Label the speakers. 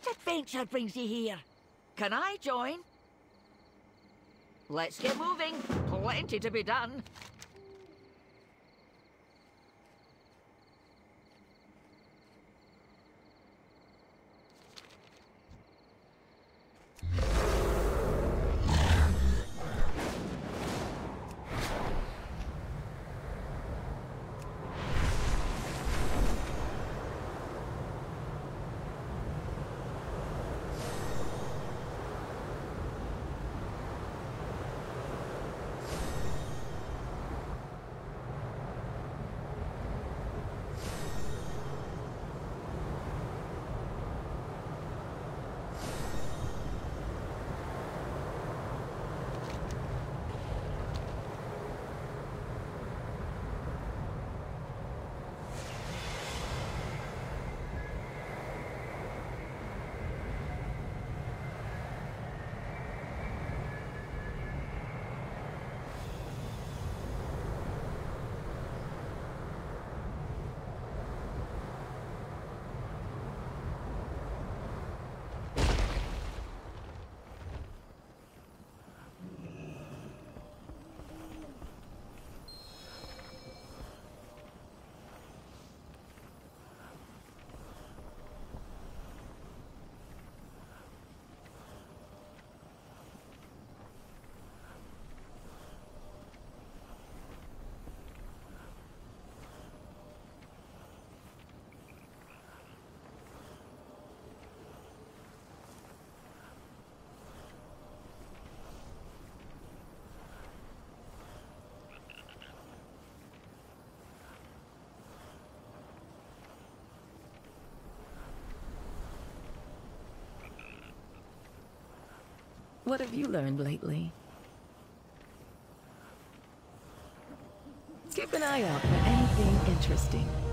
Speaker 1: What adventure brings you here? Can I join? Let's get moving. Plenty to be done.
Speaker 2: What have you learned lately? Keep an eye out for anything interesting.